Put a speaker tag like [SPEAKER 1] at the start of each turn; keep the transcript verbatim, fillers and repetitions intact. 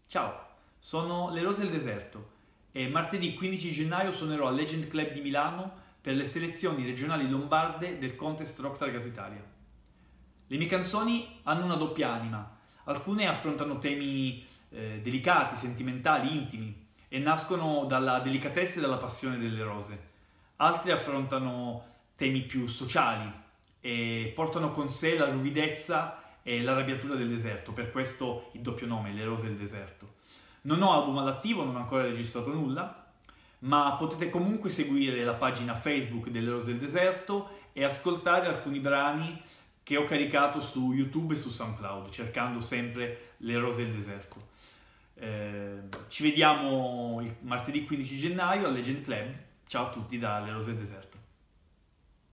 [SPEAKER 1] Ciao, sono Le Rose del Deserto e martedì quindici gennaio suonerò al Legend Club di Milano per le selezioni regionali lombarde del Contest Rock Targato Italia. Le mie canzoni hanno una doppia anima, alcune affrontano temi eh, delicati, sentimentali, intimi e nascono dalla delicatezza e dalla passione delle rose, altre affrontano temi più sociali e portano con sé la ruvidezza e l'arrabbiatura del deserto, per questo il doppio nome, Le Rose del Deserto. Non ho album all'attivo, non ho ancora registrato nulla, ma potete comunque seguire la pagina Facebook delle Rose del Deserto e ascoltare alcuni brani che ho caricato su YouTube e su SoundCloud, cercando sempre Le Rose del Deserto. Eh, ci vediamo il martedì quindici gennaio al Legend Club. Ciao a tutti da Le Rose del Deserto.